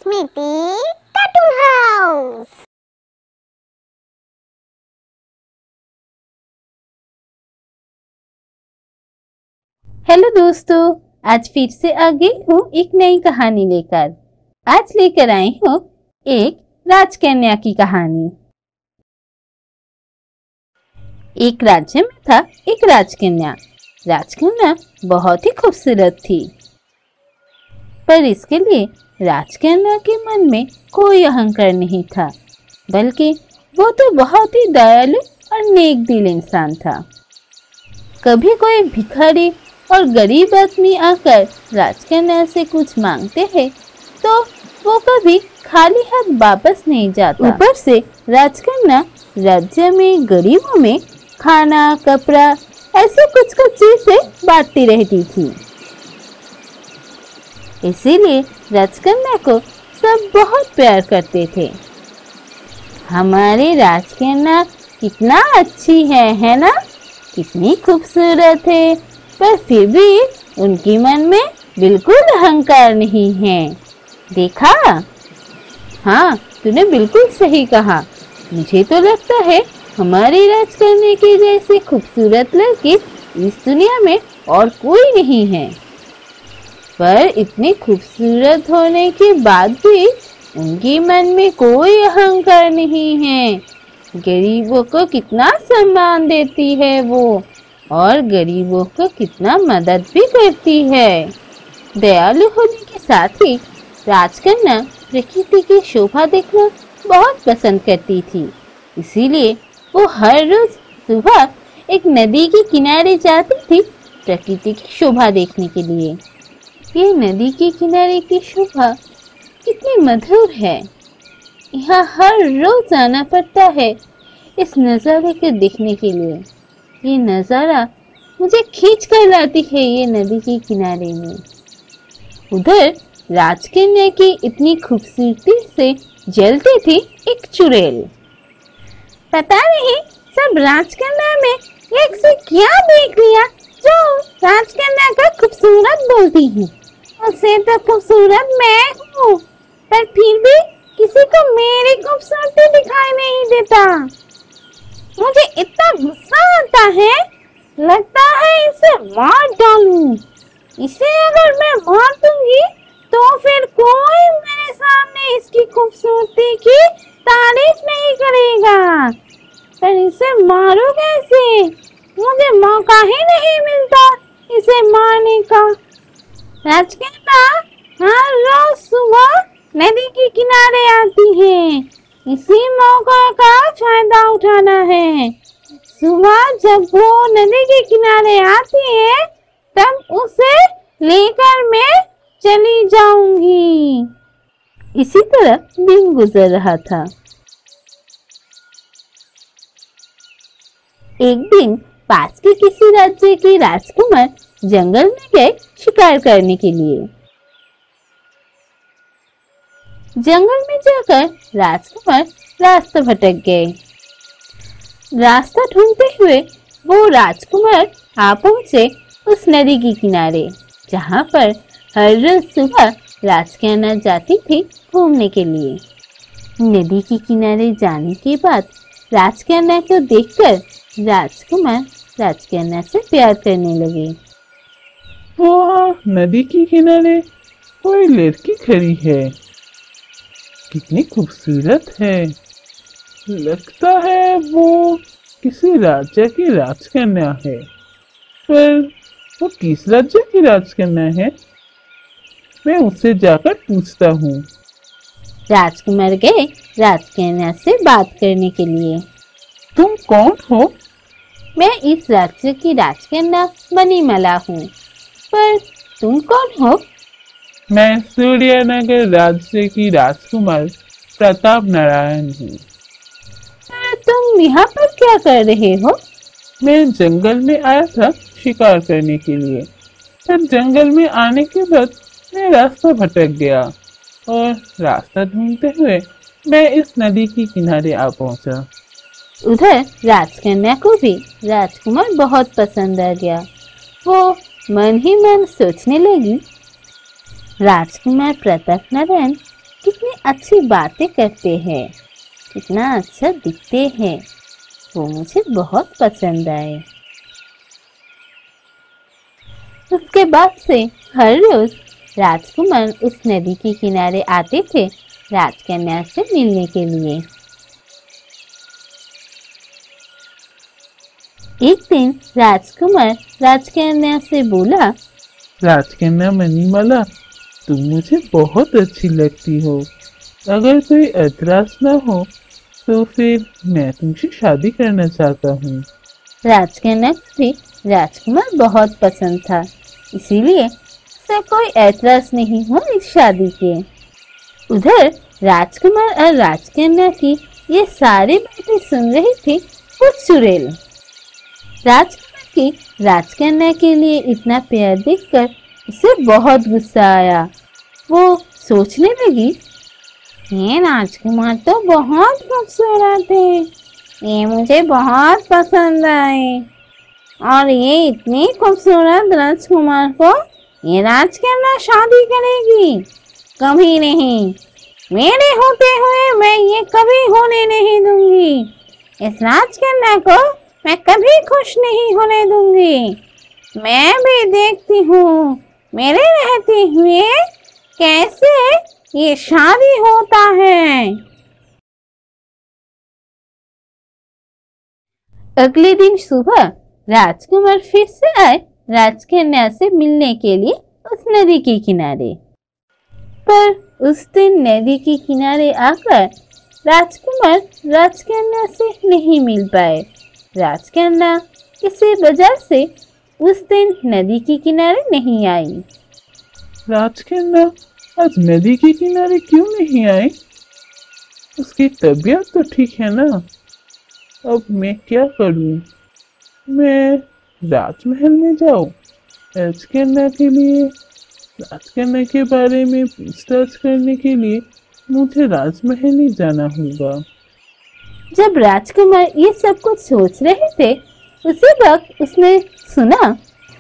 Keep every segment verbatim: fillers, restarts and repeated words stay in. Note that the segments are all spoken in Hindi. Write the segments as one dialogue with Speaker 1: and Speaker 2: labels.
Speaker 1: स्मृति कार्टून हाउस।
Speaker 2: हेलो दोस्तों, आज फिर से आ गई हूँ एक नई कहानी लेकर। आज लेकर आई हूँ एक राजकन्या की कहानी। एक राज्य में था एक राजकन्या। राजकन्या बहुत ही खूबसूरत थी, पर इसके लिए राजकन्या के मन में कोई अहंकार नहीं था, बल्कि वो तो बहुत ही दयालु और नेक दिल इंसान था। कभी कोई भिखारी और गरीब आदमी आकर राजकन्या से कुछ मांगते हैं तो वो कभी खाली हाथ वापस नहीं जाता। ऊपर से राजकन्या राज्य में गरीबों में खाना, कपड़ा ऐसे कुछ कुछ चीजें बांटती रहती थी। इसीलिए राजकन्या को सब बहुत प्यार करते थे। हमारी राजकन्या कितना अच्छी है, है ना? कितनी खूबसूरत है, पर फिर भी उनके मन में बिल्कुल अहंकार नहीं है। देखा? हाँ, तूने बिल्कुल सही कहा। मुझे तो लगता है हमारी राजकन्या के जैसे खूबसूरत लड़की इस दुनिया में और कोई नहीं है। पर इतनी खूबसूरत होने के बाद भी उनके मन में कोई अहंकार नहीं है। गरीबों को कितना सम्मान देती है वो, और गरीबों को कितना मदद भी करती है। दयालु होने के साथ ही राजकन्या प्रकृति की शोभा देखना बहुत पसंद करती थी। इसीलिए वो हर रोज सुबह एक नदी के किनारे जाती थी प्रकृति की शोभा देखने के लिए। ये नदी के किनारे की शोभा कितनी मधुर है। यहाँ हर रोज आना पड़ता है इस नज़ारे को देखने के लिए। ये नज़ारा मुझे खींच कर लाती है ये नदी के किनारे में। उधर राजकन्या की इतनी खूबसूरती से जलती थी एक चुड़ैल। पता नहीं सब राजकन्या में एक से क्या देख लिया जो राजकन्या का खूबसूरत बोलती है। उससे तो खूबसूरत मैं हूँ, पर फिर भी किसी को मेरी खूबसूरती दिखाई नहीं देता। मुझे इतना गुस्सा आता है, लगता है इसे मार डालूं। इसे अगर मैं मार दूंगी तो फिर कोई मेरे सामने इसकी खूबसूरती की तारीफ नहीं करेगा। पर इसे मारूं कैसे? मुझे मौका ही नहीं मिलता इसे मारने का। राजकन्या हर रोज सुबह नदी के किनारे आती है। इसी मौका का फायदा उठाना है। सुबह जब वो नदी के किनारे आती है तब उसे लेकर मैं चली जाऊंगी। इसी तरह दिन गुजर रहा था। एक दिन पास के किसी राज्य के राजकुमार जंगल में गए शिकार करने के लिए। जंगल में जाकर राजकुमार रास्ता भटक गए। रास्ता ढूंढते हुए वो राजकुमार आ पहुंचे उस नदी के किनारे जहां पर हर रोज सुबह राजकन्या जाती थी घूमने के लिए। नदी के किनारे जाने के बाद राजकन्या को देखकर राजकुमार राजकन्या से प्यार करने लगे।
Speaker 3: वहाँ नदी के किनारे कोई लड़की खड़ी है, कितनी खूबसूरत है। लगता है वो किसी राज्य की राजकन्या है, पर वो किस राज्य की राजकन्या है? मैं उससे जाकर पूछता हूँ।
Speaker 2: राजकुमार गए राजकन्या से बात करने के लिए।
Speaker 3: तुम कौन हो?
Speaker 2: मैं इस राज्य की राजकन्या मणिमाला हूँ, पर तुम कौन हो?
Speaker 3: मैं सूर्यनगर राज्य की राजकुमार प्रताप नारायण हूँ।
Speaker 2: तुम यहाँ पर क्या कर रहे हो?
Speaker 3: मैं जंगल में आया था शिकार करने के लिए, पर जंगल में आने के बाद मैं रास्ता भटक गया और रास्ता ढूंढते हुए मैं इस नदी के किनारे आ पहुंचा।
Speaker 2: उधर राजकन्या को भी राजकुमार बहुत पसंद आ गया। वो मन ही मन सोचने लगी, राजकुमार प्रताप नारायण कितनी अच्छी बातें करते हैं, कितना अच्छा दिखते हैं, वो मुझे बहुत पसंद आए। उसके बाद से हर रोज राजकुमार उस नदी के किनारे आते थे राजकन्या से मिलने के लिए। एक दिन राजकुमार राजकन्या से बोला,
Speaker 3: राजकन्या मणिमाला, तुम मुझे बहुत अच्छी लगती हो। अगर कोई ऐतराज न हो तो फिर मैं तुमसे शादी करना चाहता हूँ।
Speaker 2: राजकन्या को भी राजकुमार बहुत पसंद था, इसीलिए उसे कोई ऐतराज नहीं हुआ इस शादी के। उधर राजकुमार और राजकन्या की ये सारी बातें सुन रही थी वो चुड़ैल। राजकुमार की राजकन्या के लिए इतना प्यार देखकर उसे बहुत गुस्सा आया। वो सोचने लगी, ये राजकुमार तो बहुत खूबसूरत है, ये मुझे बहुत पसंद आए, और ये इतनी खूबसूरत राजकुमार को ये राजकन्या शादी करेगी? कभी नहीं, मेरे होते हुए मैं ये कभी होने नहीं दूंगी। इस राजकन्या को मैं कभी खुश नहीं होने दूंगी। मैं भी देखती हूँ मेरे रहते हुए कैसे ये शादी होता है। अगले दिन सुबह राजकुमार फिर से आए राजकन्या से मिलने के लिए उस नदी के किनारे। पर उस दिन नदी के किनारे आकर राजकुमार राजकन्या से नहीं मिल पाए। राजकन्या किसी वजह से उस दिन नदी के किनारे नहीं आई।
Speaker 3: राजकन्या आज नदी के किनारे क्यों नहीं आई? उसकी तबीयत तो ठीक है ना? अब मैं क्या करूं? मैं राजमहल में जाऊं राजकन्या के लिए? राजकन्या के बारे में पूछताछ करने के लिए मुझे राजमहल ही जाना होगा।
Speaker 2: जब राजकुमार ये सब कुछ सोच रहे थे, उसी वक्त उसने सुना,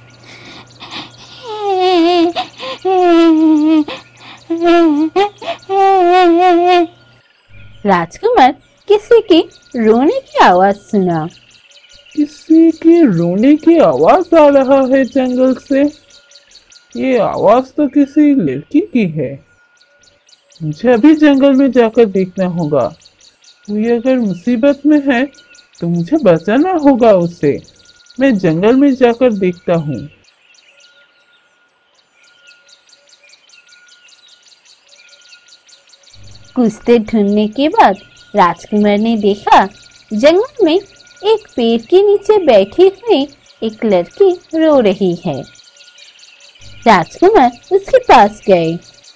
Speaker 2: राजकुमार किसी की रोने की आवाज सुना।
Speaker 3: किसी की रोने की आवाज आ रहा है जंगल से। ये आवाज तो किसी लड़की की है। मुझे अभी जंगल में जाकर देखना होगा। कोई अगर मुसीबत में है तो मुझे बचाना होगा उससे। मैं जंगल में जाकर देखता हूँ।
Speaker 2: कुछ देर ढूंढने के बाद राजकुमार ने देखा जंगल में एक पेड़ के नीचे बैठी हुई एक लड़की रो रही है। राजकुमार उसके पास गए।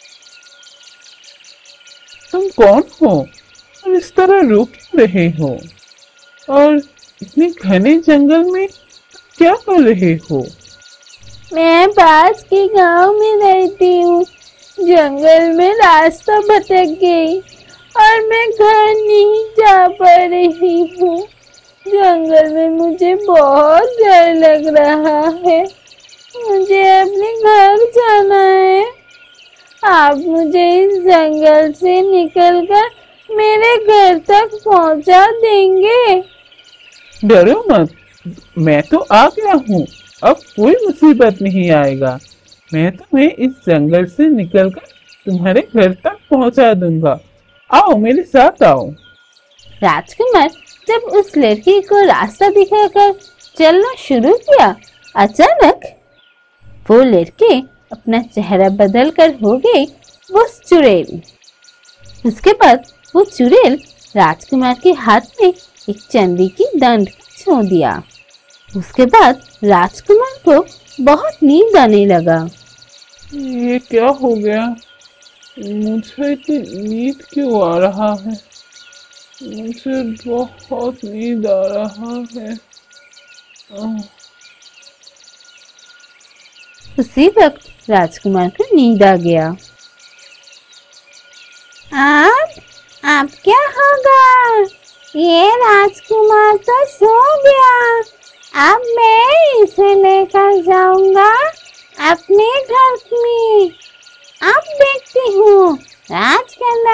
Speaker 3: तुम कौन हो और इस तरह रो क्यों रहे हो? और इतने घने जंगल में क्या कर रहे हो?
Speaker 2: मैं पास के गांव में रहती हूँ। जंगल में रास्ता भटक गई और मैं घर नहीं जा पा रही हूँ। जंगल में मुझे बहुत डर लग रहा है। मुझे अपने घर जाना है। आप मुझे इस जंगल से निकलकर मेरे घर तक पहुंचा देंगे?
Speaker 3: डरो मत, मैं तो आ गया हूँ। अब कोई मुसीबत नहीं आएगा। मैं तुम्हें इस जंगल से निकलकर तुम्हारे घर तक पहुंचा दूंगा। आओ मेरे साथ आओ।
Speaker 2: राजकुमार जब उस लड़की को रास्ता दिखाकर चलना शुरू किया, अचानक वो लड़के अपना चेहरा बदल कर हो गई वो चुड़ैल। उसके बाद वो चुड़ैल राजकुमार के हाथ में एक चांदी की दंड छोड़ दिया। उसके बाद राजकुमार को बहुत नींद आने लगा।
Speaker 3: ये क्या हो गया? मुझे इतनी नींद क्यों आ रहा है? मुझे बहुत नींद आ रहा है।
Speaker 2: उसी वक्त राजकुमार को नींद आ गया। आप आप क्या होगा? ये राजकुमार तो सो गया। अब मैं इसे लेकर जाऊंगा अपने घर में। अब देखती हूँ राजकन्या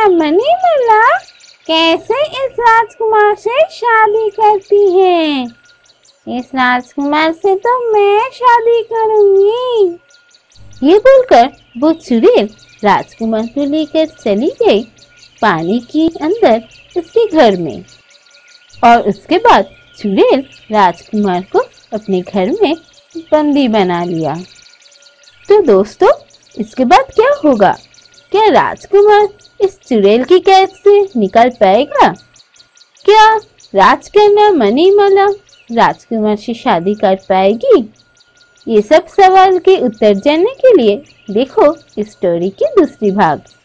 Speaker 2: से शादी करती है। इस राजकुमार से तो मैं शादी करूंगी। ये बोलकर वो चुड़ैल राजकुमार को लेकर चली गई पानी के अंदर उसके घर में। और उसके बाद चुड़ैल राजकुमार को अपने घर में बंदी बना लिया। तो दोस्तों, इसके बाद क्या होगा? क्या राजकुमार इस चुड़ैल की कैद से निकल पाएगा? क्या राजकन्या मणिमाला राजकुमार से शादी कर पाएगी? ये सब सवाल के उत्तर जानने के लिए देखो इस स्टोरी की दूसरी भाग।